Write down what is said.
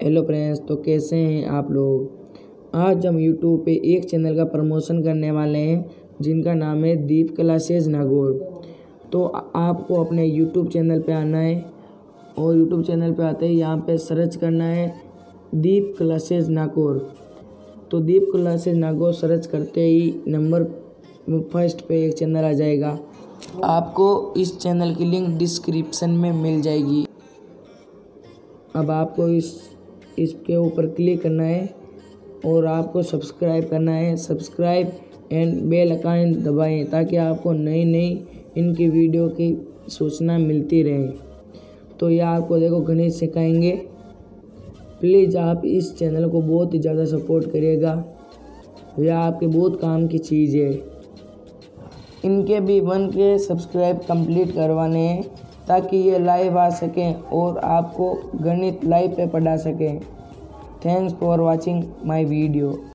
Hello friends, तो कैसे हैं आप लोग। आज हम यूट्यूब पे एक चैनल का प्रमोशन करने वाले हैं जिनका नाम है दीप क्लासेज नागौर। तो आपको अपने यूट्यूब चैनल पे आना है और यूट्यूब चैनल पे आते ही यहाँ पे सर्च करना है दीप क्लासेज नागौर। तो दीप क्लासेज नागौर सर्च करते ही नंबर फर्स्ट पे एक चैनल आ जाएगा। आपको इस चैनल की लिंक डिस्क्रिप्शन में मिल जाएगी। अब आपको इसके ऊपर क्लिक करना है और आपको सब्सक्राइब करना है। सब्सक्राइब एंड बेल आइकन दबाएं ताकि आपको नई इनकी वीडियो की सूचना मिलती रहे। तो यह आपको देखो गणित सिखाएंगे। प्लीज़ आप इस चैनल को बहुत ही ज़्यादा सपोर्ट करिएगा, यह आपके बहुत काम की चीज़ है। इनके भी 1K सब्सक्राइब कंप्लीट करवाने हैं ताकि ये लाइव आ सकें और आपको गणित लाइव पे पढ़ा सकें। Thanks for watching my video.